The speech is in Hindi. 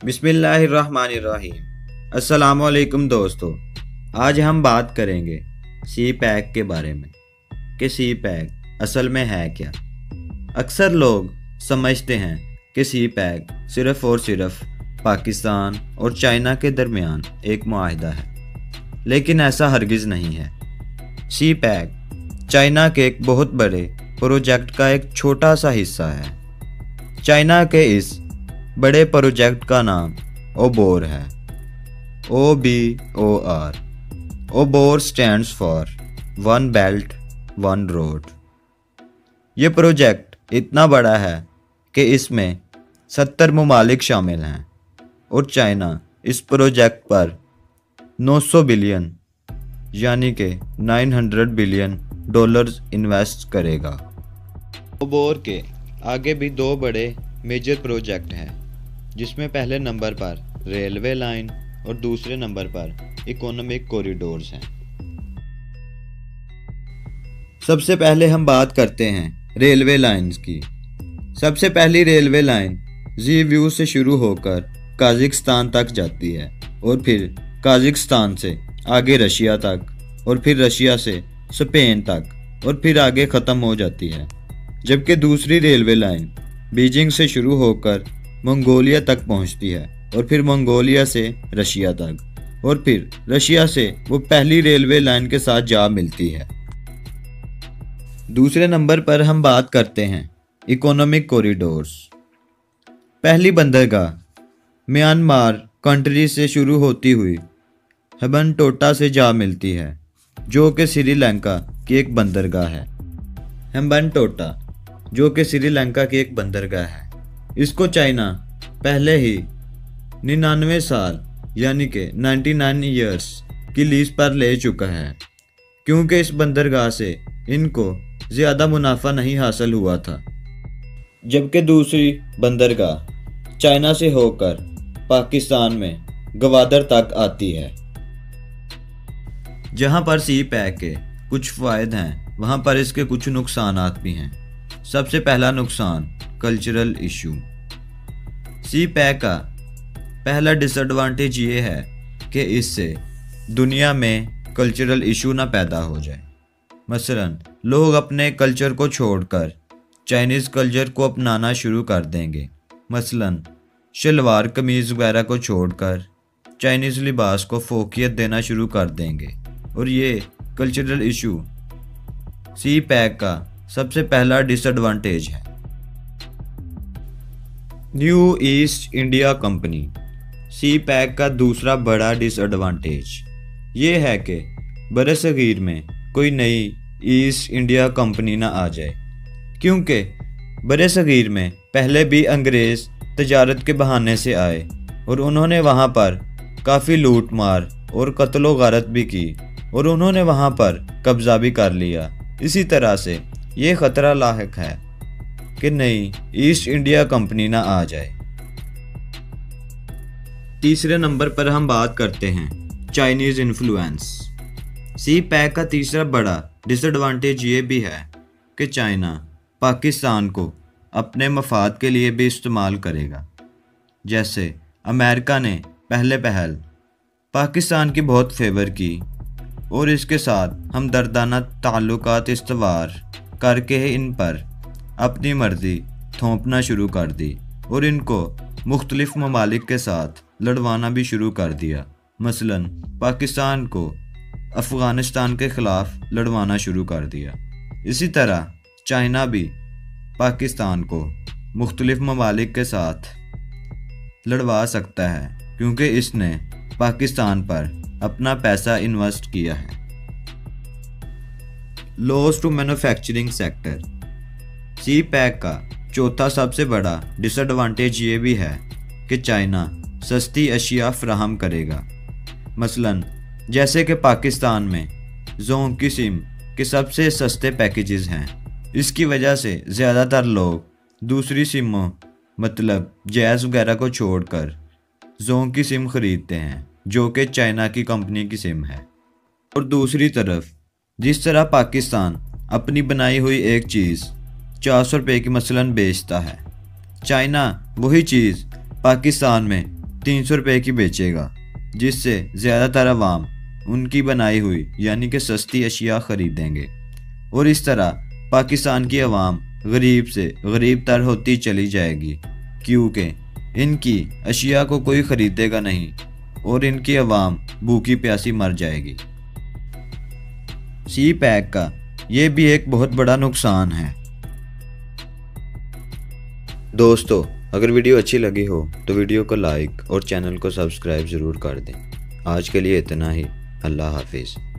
बिस्मिल्लाहिर्रहमानिर्रहीम। अस्सलामुअलैकुम दोस्तों, आज हम बात करेंगे सी पैक के बारे में कि सी पैक असल में है क्या। अक्सर लोग समझते हैं कि सी पैक सिर्फ़ और सिर्फ पाकिस्तान और चाइना के दरमियान एक मुआहदा है, लेकिन ऐसा हरगिज़ नहीं है। सी पैक चाइना के एक बहुत बड़े प्रोजेक्ट का एक छोटा सा हिस्सा है। चाइना के इस बड़े प्रोजेक्ट का नाम ओबोर है, OBOR। OBOR stands for one belt one road. ये प्रोजेक्ट इतना बड़ा है कि इसमें 70 ममालिक शामिल हैं और चाइना इस प्रोजेक्ट पर 900 बिलियन यानी कि 900 बिलियन डॉलर्स इन्वेस्ट करेगा। ओबोर के आगे भी दो बड़े मेजर प्रोजेक्ट हैं, जिसमें पहले नंबर पर रेलवे लाइन और दूसरे नंबर पर इकोनॉमिक कॉरिडोर्स हैं। सबसे पहले हम बात करते हैं रेलवे लाइंस की। सबसे पहली रेलवे लाइन ज़ीव्यू से शुरू होकर काज़िकिस्तान तक जाती है और फिर काज़िकिस्तान से आगे रशिया तक और फिर रशिया से स्पेन तक और फिर आगे ख़त्म हो जाती है। जबकि दूसरी रेलवे लाइन बीजिंग से शुरू होकर मंगोलिया तक पहुंचती है और फिर मंगोलिया से रशिया तक और फिर रशिया से वो पहली रेलवे लाइन के साथ जा मिलती है। दूसरे नंबर पर हम बात करते हैं इकोनॉमिक कॉरिडोर्स। पहली बंदरगाह म्यांमार कंट्री से शुरू होती हुई हम्बनटोटा से जा मिलती है, जो कि श्रीलंका की एक बंदरगाह है। हम्बनटोटा जो कि श्रीलंका की एक बंदरगाह है, इसको चाइना पहले ही 99 साल यानी कि 99 ईयर्स की लीज पर ले चुका है, क्योंकि इस बंदरगाह से इनको ज़्यादा मुनाफा नहीं हासिल हुआ था। जबकि दूसरी बंदरगाह चाइना से होकर पाकिस्तान में गवादर तक आती है। जहां पर सी पैक के कुछ फ़ायदे हैं, वहां पर इसके कुछ नुकसानात भी हैं। सबसे पहला नुकसान कल्चरल इशू। सी पैक का पहला डिसएडवांटेज ये है कि इससे दुनिया में कल्चरल इशू ना पैदा हो जाए। मसलन लोग अपने कल्चर को छोड़कर चाइनीज़ कल्चर को अपनाना शुरू कर देंगे। मसलन शलवार कमीज़ वगैरह को छोड़कर चाइनीज़ लिबास को फोकियत देना शुरू कर देंगे, और ये कल्चरल इशू सी पैक का सबसे पहला डिसएडवांटेज है। New east India company. CPEC का दूसरा बड़ा डिसएडवांटेज ये है कि बरसगीर में कोई नई ईस्ट इंडिया कंपनी ना आ जाए, क्योंकि बरसगीर में पहले भी अंग्रेज़ तजारत के बहाने से आए और उन्होंने वहाँ पर काफ़ी लूट मार और कत्लो गारत भी की और उन्होंने वहाँ पर कब्ज़ा भी कर लिया। इसी तरह से ये ख़तरा लाहिक है कि नई ईस्ट इंडिया कंपनी ना आ जाए। तीसरे नंबर पर हम बात करते हैं चाइनीज़ इन्फ्लुएंस। सी पैक का तीसरा बड़ा डिसएडवांटेज ये भी है कि चाइना पाकिस्तान को अपने मफाद के लिए भी इस्तेमाल करेगा। जैसे अमेरिका ने पहले पहल पाकिस्तान की बहुत फेवर की और इसके साथ हमदर्दाना ताल्लुकात इस्तवार करके इन पर अपनी मर्ज़ी थोपना शुरू कर दी और इनको मुख्तलिफ ममालिक के साथ लड़वाना भी शुरू कर दिया। मसलन पाकिस्तान को अफ़गानिस्तान के ख़िलाफ़ लड़वाना शुरू कर दिया। इसी तरह चाइना भी पाकिस्तान को मुख्तलिफ ममालिक के साथ लड़वा सकता है, क्योंकि इसने पाकिस्तान पर अपना पैसा इन्वेस्ट किया है। Loss to manufacturing sector. CPEC का चौथा सबसे बड़ा डिसएडवांटेज ये भी है कि चाइना सस्ती अशिया फ्राहम करेगा। मसलन जैसे कि पाकिस्तान में जोंग किस्म के सबसे सस्ते पैकेजेस हैं। इसकी वजह से ज़्यादातर लोग दूसरी सिमों मतलब जैज़ वगैरह को छोड़कर जोंग की सिम ख़रीदते हैं, जो कि चाइना की कंपनी की सिम है। और दूसरी तरफ जिस तरह पाकिस्तान अपनी बनाई हुई एक चीज़ 400 रुपये की मसलन बेचता है, चाइना वही चीज़ पाकिस्तान में 300 रुपये की बेचेगा, जिससे ज़्यादातर अवाम उनकी बनाई हुई यानी कि सस्ती अशिया ख़रीदेंगे और इस तरह पाकिस्तान की अवाम गरीब से गरीब तर होती चली जाएगी, क्योंकि इनकी अशिया को कोई ख़रीदेगा नहीं और इनकी अवाम भूखी प्यासी मर जाएगी। सी पैक का ये भी एक बहुत बड़ा नुकसान है। दोस्तों, अगर वीडियो अच्छी लगी हो तो वीडियो को लाइक और चैनल को सब्सक्राइब ज़रूर कर दें। आज के लिए इतना ही। अल्लाह हाफिज़।